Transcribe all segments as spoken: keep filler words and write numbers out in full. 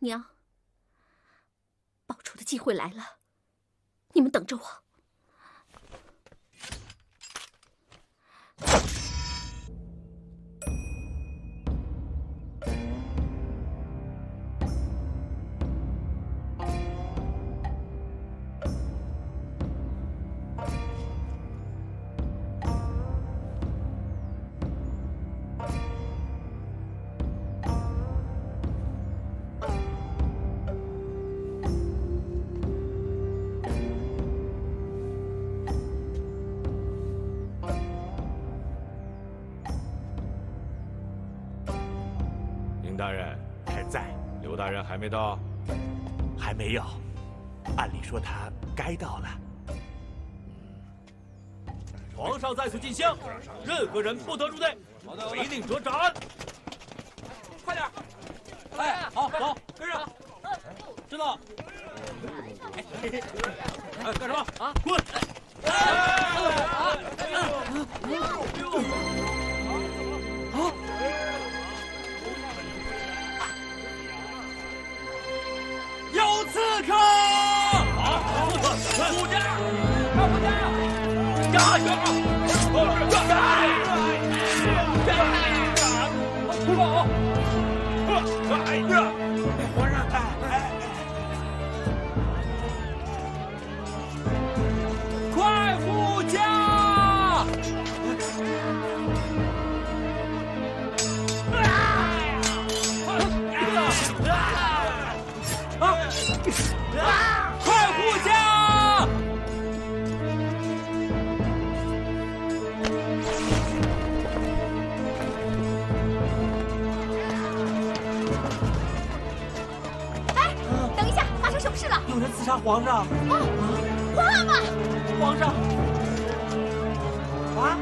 娘，报仇的机会来了，你们等着我。 宁大人还在，刘大人还没到， 还没有。按理说他该到了。 皇上在此进香，任何人不得入内，违令者斩。快点！哎，好，走，跟上。知道。哎，干什么？啊，滚！啊！有刺客！好，刺客，护驾，看护驾，加油！出口！哎呀，皇上，哎，快护驾！快护驾！ 哎，等一下，发生什么事了？ 有人刺杀皇上！ 哦，爸爸！ 皇上！啊！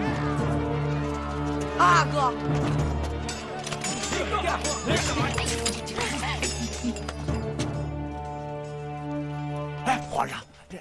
阿哥！哎，皇上，这。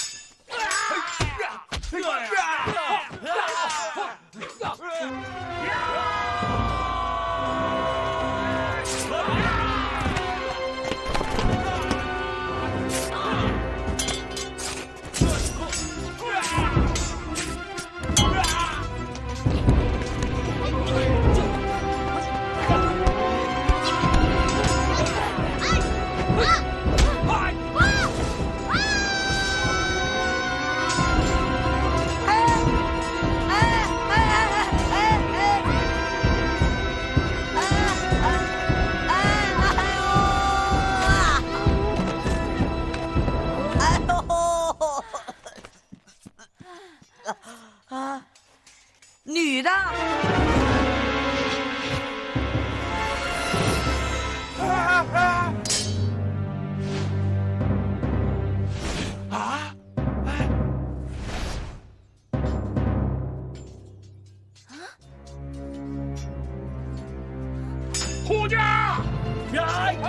女的。啊！哎！ 护驾！哎！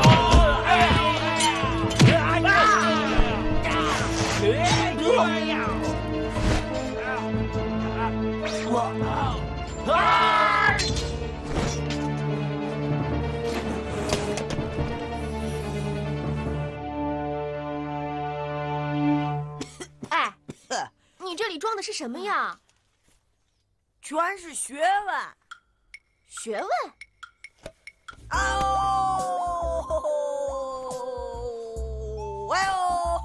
哎，你这里装的是什么呀？ 全是学问。 学问？ 哦！哎呦！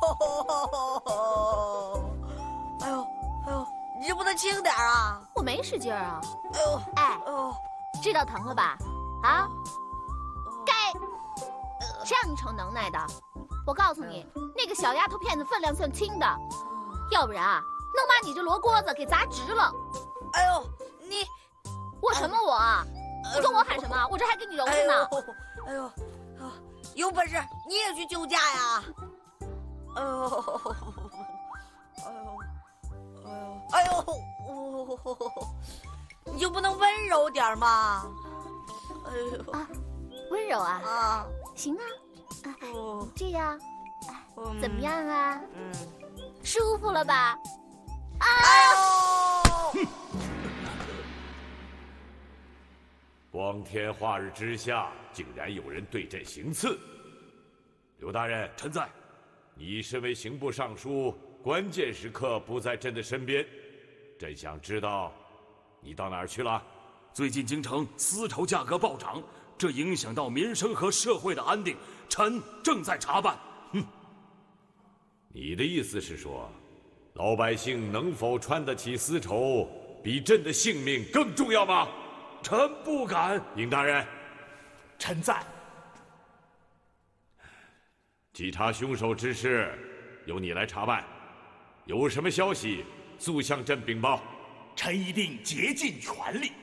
哎呦！哎呦！你这不能轻点啊！ 我没使劲啊。 哎呦！ 哎， 哎呦！ 知道疼了吧？啊？该，这样一瞅能耐的，我告诉你，那个小丫头片子分量算轻的，要不然啊，能把你这罗锅子给砸直了。 哎呦，你我什么我啊？你跟我喊什么？我这还给你揉着呢。 哎呦，有本事你也去救驾呀！哎呦，哎呦，哎呦，哎呦，你就不能温柔点吗？哎呦啊，温柔啊！ 啊， 行啊，啊， 哦， 这样， 嗯怎么样啊？ 嗯， 舒服了吧？啊！ 哎呦！ 光天化日之下，竟然有人对朕行刺， 刘大人， 臣在。 你身为刑部尚书，关键时刻不在朕的身边，朕想知道你到哪儿去了？ 最近京城丝绸价格暴涨，这影响到民生和社会的安定，臣正在查办。 哼，你的意思是说，老百姓能否穿得起丝绸，比朕的性命更重要吗？ 臣不敢。 尹大人， 臣在。 稽查凶手之事，由你来查办。有什么消息，速向朕禀报。 臣一定竭尽全力。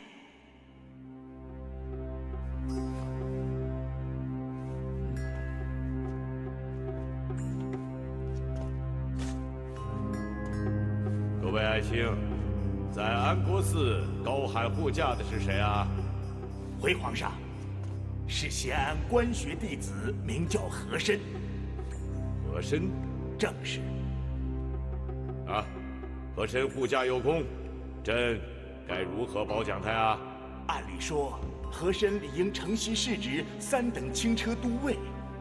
各位爱卿，在安国寺高喊护驾的是谁啊？ 回皇上，是咸安官学弟子，名叫和珅。 和珅， 正是。 啊，和珅护驾有功，朕该如何褒奖他呀？ 按理说，和珅理应承袭世职三等轻车都尉。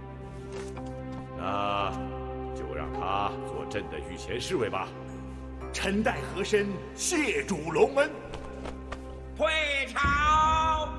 那就让他做朕的御前侍卫吧。 臣代和珅谢主隆恩。 退朝。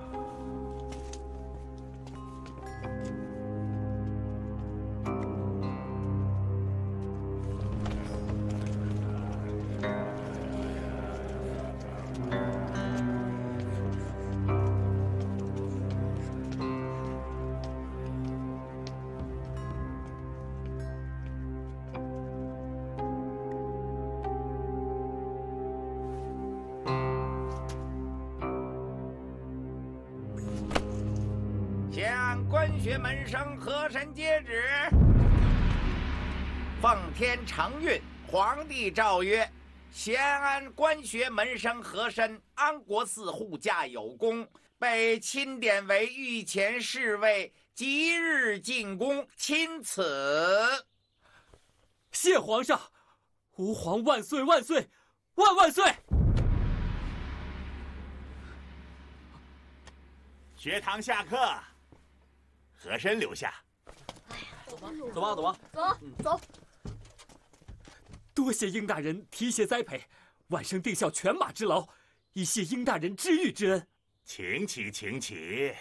向官学门生和珅接旨。奉天承运，皇帝诏曰：咸安官学门生和珅安国寺护驾有功，被钦点为御前侍卫，即日进宫，钦此。 谢皇上，吾皇万岁万岁万万岁！ 学堂下课。和珅留下。 走吧，走吧，走吧， 走走。 多谢英大人提携栽培，晚生定效犬马之劳，以谢英大人知遇之恩。 请起，请起。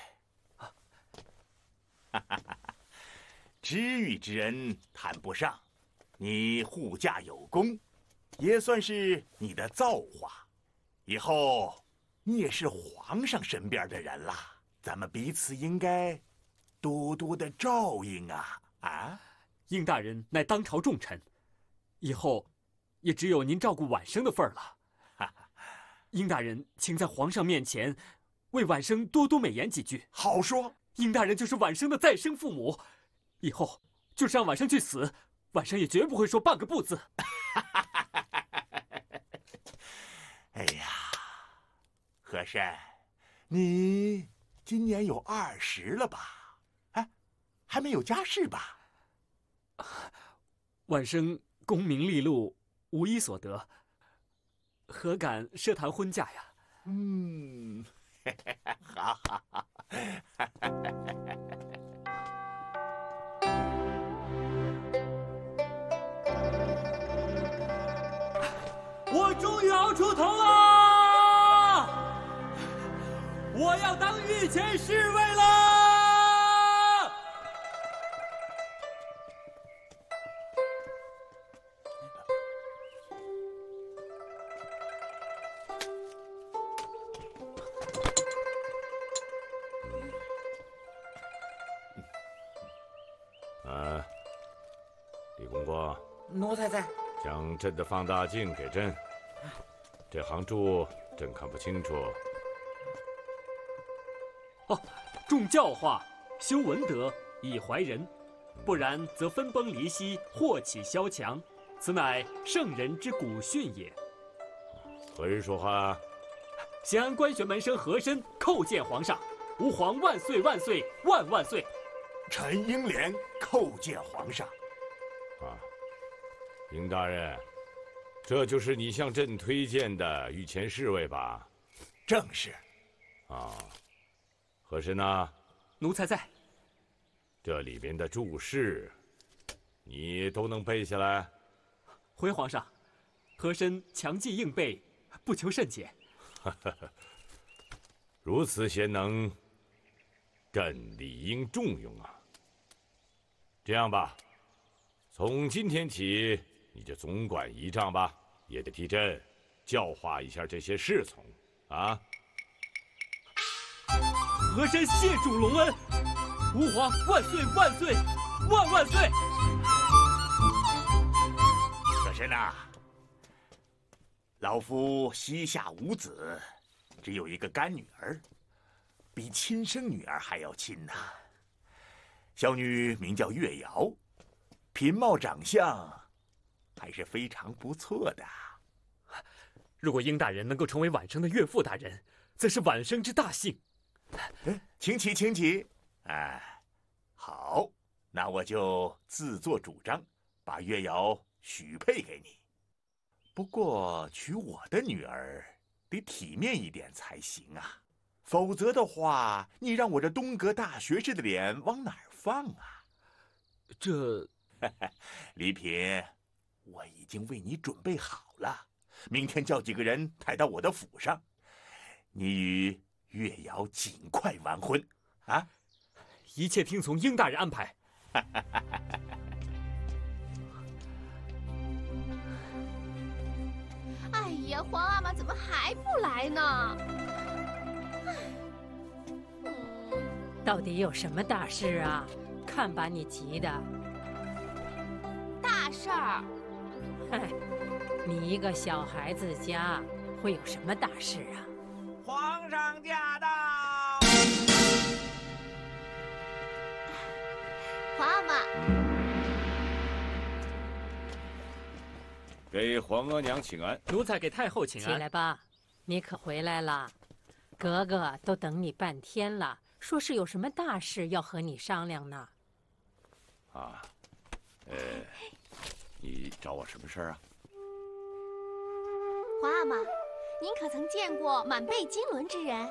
哈哈哈！知遇之恩谈不上，你护驾有功，也算是你的造化。以后你也是皇上身边的人了，咱们彼此应该多多的照应啊！啊， 英大人乃当朝重臣，以后也只有您照顾晚生的份儿了。英大人，请在皇上面前为晚生多多美言几句。 好说。 英大人就是晚生的再生父母，以后就是让晚生去死，晚生也绝不会说半个不字。 哎呀，和珅，你今年有二十了吧？哎，还没有家室吧？ 晚生功名利禄无一所得，何敢奢谈婚嫁呀？ 嗯，好好好。 我终于熬出头了！我要当御前侍卫了！ 啊，李公公， 奴才在。 将朕的放大镜给朕。这行注朕看不清楚。 哦，重教化，修文德，以怀人，不然则分崩离析，祸起萧墙。此乃圣人之古训也。 何人说话？ 咸安官学门生和珅叩见皇上，吾皇万岁万岁万万岁！ 臣英莲叩见皇上。 啊，英大人，这就是你向朕推荐的御前侍卫吧？ 正是。 啊，和珅呢？ 奴才在。 这里边的注释，你都能背下来？ 回皇上，和珅强记硬背，不求甚解。 如此贤能，朕理应重用啊。这样吧，从今天起，你就总管仪仗吧，也得替朕教化一下这些侍从啊。 和珅谢主隆恩，吾皇万岁万岁万万岁！ 和珅呐，老夫膝下无子，只有一个干女儿，比亲生女儿还要亲呐。小女名叫月瑶，品貌长相还是非常不错的。 如果英大人能够成为晚生的岳父大人，则是晚生之大幸。 请起，请起。哎，好，那我就自作主张，把月瑶许配给你。不过娶我的女儿得体面一点才行啊，否则的话，你让我这东阁大学士的脸往哪儿放啊？ 这， 礼品我已经为你准备好了，明天叫几个人抬到我的府上，你与月瑶尽快完婚，啊！ 一切听从英大人安排。 哎呀，皇阿玛怎么还不来呢？ 到底有什么大事啊？看把你急的！ 大事儿！ 嗨，你一个小孩子家会有什么大事啊？ 皇上驾到！ 皇阿玛， 给皇额娘请安。 奴才给太后请安。 起来吧，你可回来了，格格都等你半天了，说是有什么大事要和你商量呢。 啊，呃，你找我什么事儿啊？ 皇阿玛，您可曾见过满背经纶之人？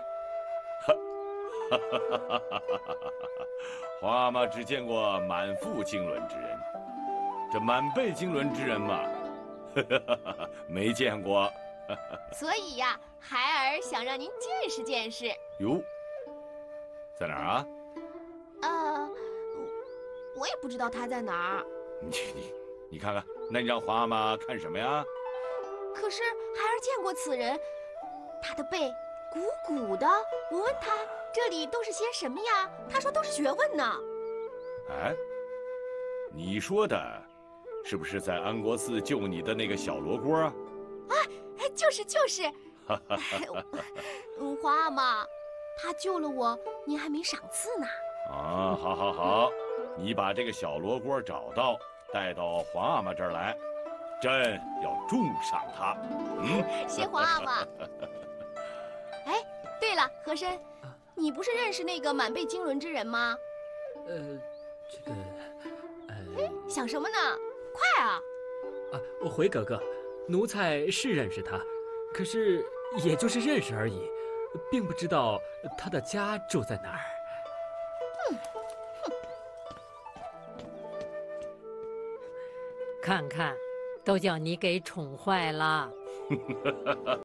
皇阿玛只见过满腹经纶之人，这满背经纶之人嘛，没见过。 所以呀，孩儿想让您见识见识。 哟，在哪儿啊？ 呃，我也不知道他在哪儿。 你你你看看，那你让皇阿玛看什么呀？ 可是孩儿见过此人，他的背鼓鼓的。我问他这里都是些什么呀？他说都是学问呢。 哎，你说的，是不是在安国寺救你的那个小罗锅啊？ 哎哎，就是就是。嗯，皇阿玛，他救了我，您还没赏赐呢。 啊，好好好，你把这个小罗锅找到，带到皇阿玛这儿来，朕要重赏他。嗯， 谢皇阿玛。哎，对了，和珅，你不是认识那个满背经纶之人吗？ 呃，这个，呃， 想什么呢？快啊！ 啊，回格格，奴才是认识他，可是也就是认识而已，并不知道他的家住在哪儿。 嗯， 看看，都叫你给宠坏了。